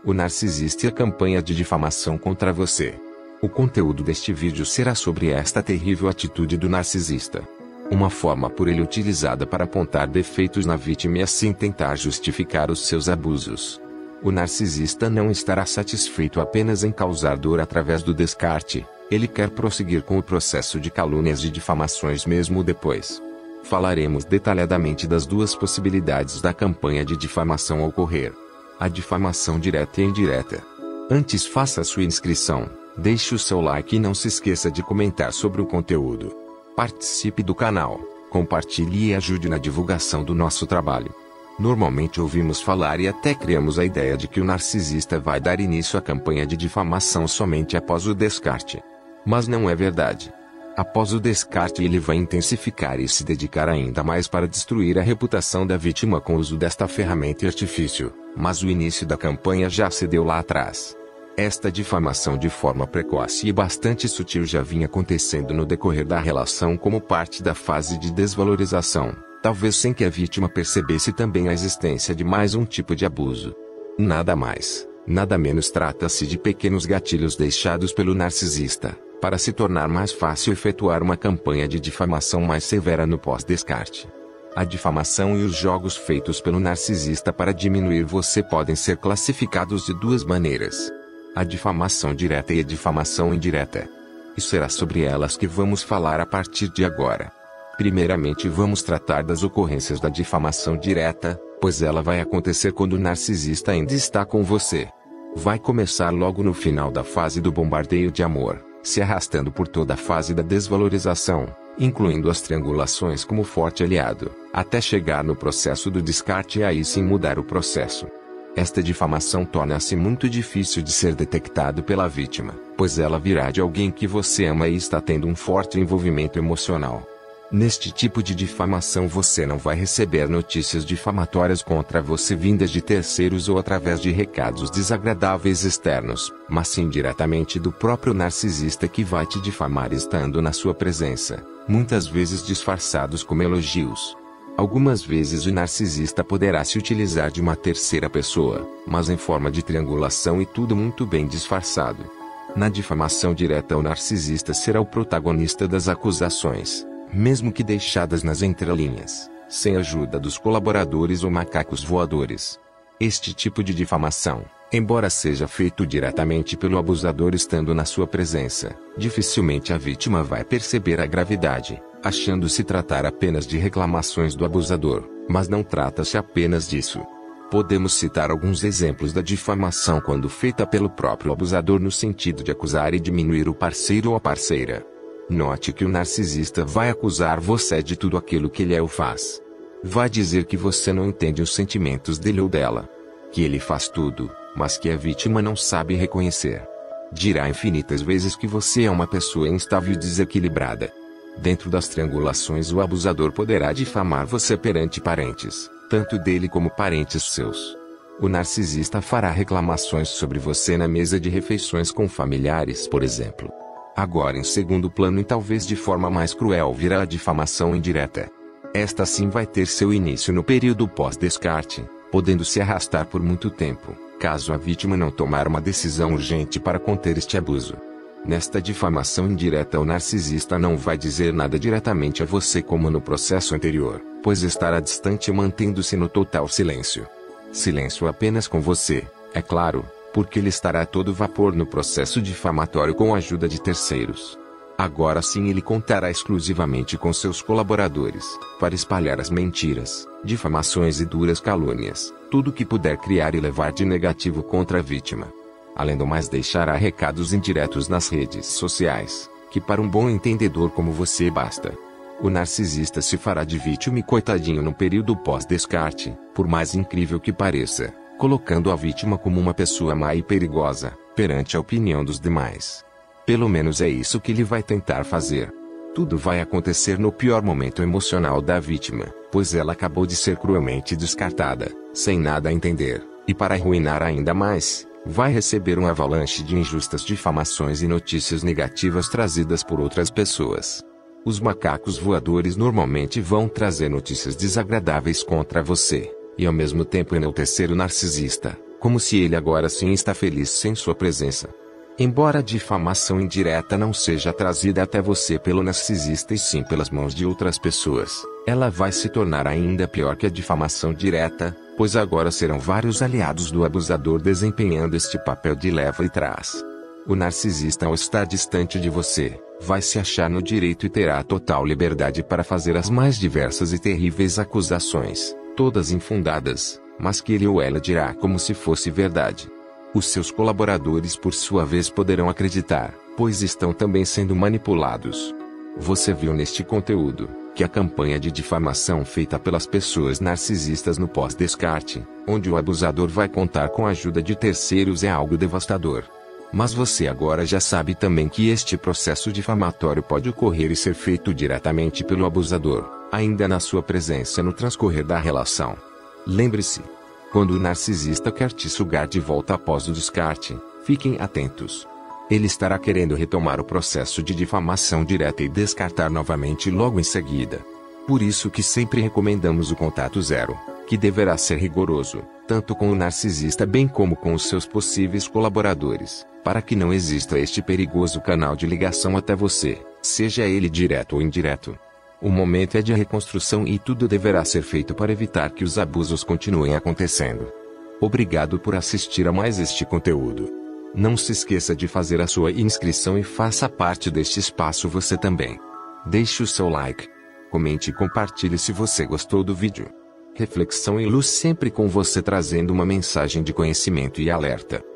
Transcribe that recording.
O narcisista e a campanha de difamação contra você. O conteúdo deste vídeo será sobre esta terrível atitude do narcisista. Uma forma por ele utilizada para apontar defeitos na vítima e assim tentar justificar os seus abusos. O narcisista não estará satisfeito apenas em causar dor através do descarte, ele quer prosseguir com o processo de calúnias e difamações mesmo depois. Falaremos detalhadamente das duas possibilidades da campanha de difamação ocorrer. A difamação direta e indireta. Antes faça sua inscrição, deixe o seu like e não se esqueça de comentar sobre o conteúdo. Participe do canal, compartilhe e ajude na divulgação do nosso trabalho. Normalmente ouvimos falar e até criamos a ideia de que o narcisista vai dar início à campanha de difamação somente após o descarte. Mas não é verdade. Após o descarte ele vai intensificar e se dedicar ainda mais para destruir a reputação da vítima com o uso desta ferramenta e artifício, mas o início da campanha já se deu lá atrás. Esta difamação de forma precoce e bastante sutil já vinha acontecendo no decorrer da relação como parte da fase de desvalorização, talvez sem que a vítima percebesse também a existência de mais um tipo de abuso. Nada mais, nada menos trata-se de pequenos gatilhos deixados pelo narcisista, para se tornar mais fácil efetuar uma campanha de difamação mais severa no pós-descarte. A difamação e os jogos feitos pelo narcisista para diminuir você podem ser classificados de duas maneiras: a difamação direta e a difamação indireta. E será sobre elas que vamos falar a partir de agora. Primeiramente vamos tratar das ocorrências da difamação direta, pois ela vai acontecer quando o narcisista ainda está com você. Vai começar logo no final da fase do bombardeio de amor, se arrastando por toda a fase da desvalorização, incluindo as triangulações como forte aliado, até chegar no processo do descarte e aí sim mudar o processo. Esta difamação torna-se muito difícil de ser detectado pela vítima, pois ela virá de alguém que você ama e está tendo um forte envolvimento emocional. Neste tipo de difamação você não vai receber notícias difamatórias contra você vindas de terceiros ou através de recados desagradáveis externos, mas sim diretamente do próprio narcisista que vai te difamar estando na sua presença, muitas vezes disfarçados como elogios. Algumas vezes o narcisista poderá se utilizar de uma terceira pessoa, mas em forma de triangulação e tudo muito bem disfarçado. Na difamação direta o narcisista será o protagonista das acusações, mesmo que deixadas nas entrelinhas, sem a ajuda dos colaboradores ou macacos voadores. Este tipo de difamação, embora seja feito diretamente pelo abusador estando na sua presença, dificilmente a vítima vai perceber a gravidade, achando se tratar apenas de reclamações do abusador, mas não trata-se apenas disso. Podemos citar alguns exemplos da difamação quando feita pelo próprio abusador no sentido de acusar e diminuir o parceiro ou a parceira. Note que o narcisista vai acusar você de tudo aquilo que ele é ou faz. Vai dizer que você não entende os sentimentos dele ou dela. Que ele faz tudo, mas que a vítima não sabe reconhecer. Dirá infinitas vezes que você é uma pessoa instável e desequilibrada. Dentro das triangulações o abusador poderá difamar você perante parentes, tanto dele como parentes seus. O narcisista fará reclamações sobre você na mesa de refeições com familiares, por exemplo. Agora em segundo plano e talvez de forma mais cruel virá a difamação indireta. Esta sim vai ter seu início no período pós-descarte, podendo se arrastar por muito tempo, caso a vítima não tomar uma decisão urgente para conter este abuso. Nesta difamação indireta o narcisista não vai dizer nada diretamente a você como no processo anterior, pois estará distante e mantendo-se no total silêncio. Silêncio apenas com você, é claro, porque ele estará a todo vapor no processo difamatório com a ajuda de terceiros. Agora sim ele contará exclusivamente com seus colaboradores, para espalhar as mentiras, difamações e duras calúnias, tudo que puder criar e levar de negativo contra a vítima. Além do mais deixará recados indiretos nas redes sociais, que para um bom entendedor como você basta. O narcisista se fará de vítima e coitadinho no período pós-descarte, por mais incrível que pareça, colocando a vítima como uma pessoa má e perigosa, perante a opinião dos demais. Pelo menos é isso que ele vai tentar fazer. Tudo vai acontecer no pior momento emocional da vítima, pois ela acabou de ser cruelmente descartada, sem nada a entender, e para arruinar ainda mais, vai receber um avalanche de injustas difamações e notícias negativas trazidas por outras pessoas. Os macacos voadores normalmente vão trazer notícias desagradáveis contra você, e ao mesmo tempo enaltecer o narcisista, como se ele agora sim está feliz sem sua presença. Embora a difamação indireta não seja trazida até você pelo narcisista e sim pelas mãos de outras pessoas, ela vai se tornar ainda pior que a difamação direta, pois agora serão vários aliados do abusador desempenhando este papel de leva e trás. O narcisista, ao estar distante de você, vai se achar no direito e terá total liberdade para fazer as mais diversas e terríveis acusações, todas infundadas, mas que ele ou ela dirá como se fosse verdade. Os seus colaboradores, por sua vez, poderão acreditar, pois estão também sendo manipulados. Você viu neste conteúdo que a campanha de difamação feita pelas pessoas narcisistas no pós-descarte, onde o abusador vai contar com a ajuda de terceiros, é algo devastador. Mas você agora já sabe também que este processo difamatório pode ocorrer e ser feito diretamente pelo abusador, ainda na sua presença no transcorrer da relação. Lembre-se, quando o narcisista quer te sugar de volta após o descarte, fiquem atentos. Ele estará querendo retomar o processo de difamação direta e descartar novamente logo em seguida. Por isso que sempre recomendamos o contato zero, que deverá ser rigoroso, tanto com o narcisista bem como com os seus possíveis colaboradores, para que não exista este perigoso canal de ligação até você, seja ele direto ou indireto. O momento é de reconstrução e tudo deverá ser feito para evitar que os abusos continuem acontecendo. Obrigado por assistir a mais este conteúdo. Não se esqueça de fazer a sua inscrição e faça parte deste espaço você também. Deixe o seu like. Comente e compartilhe se você gostou do vídeo. Reflexão e luz sempre com você, trazendo uma mensagem de conhecimento e alerta.